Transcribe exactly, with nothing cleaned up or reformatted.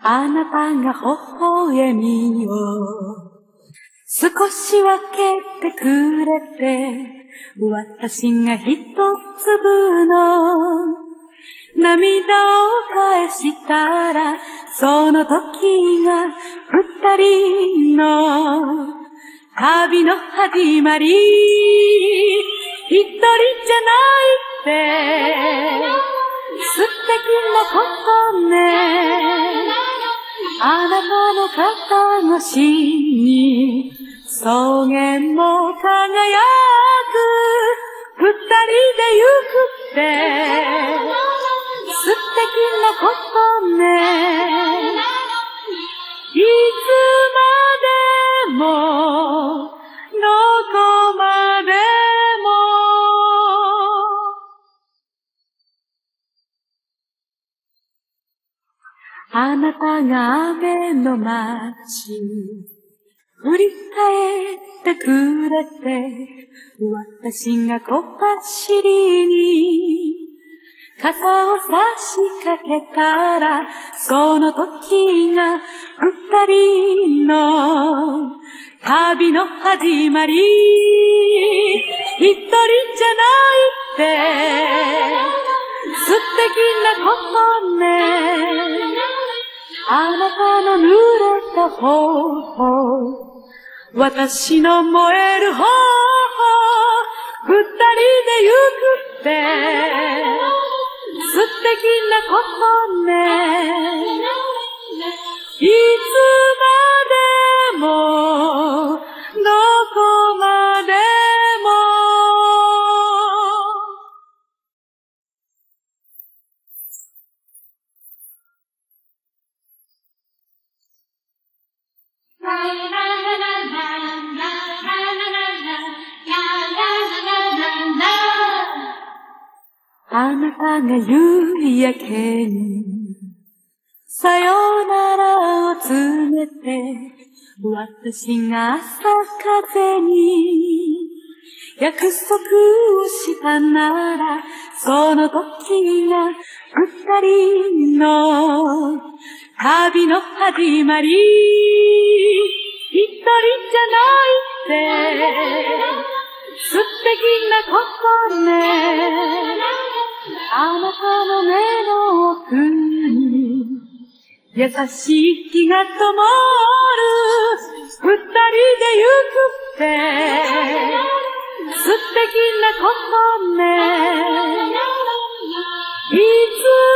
あなたが微笑みを少し分けてくれて、私が一粒の涙を返したら、その時が二人の旅の始まり。一人じゃないって素敵なことね。あなたの肩越しに草原も輝く。二人で行くって素敵なことね。いつまでもどこまでも。あなたが雨の街振り返ってくれて、私が小走りに傘を差しかけたら、その時が二人の旅の始まり。一人じゃないって素敵なことね。あなたの濡れた頬、私の燃える頬、二人で行くって素敵なことね。いつまでもどこまでも。あなたが夕焼けにさよならを告げて、私が朝風に約束をしたなら、その時が二人の旅の始まり。一人じゃないって素敵なことね。あなたの目の奥に優しい気が灯る。二人で行くって素敵なことね。いつ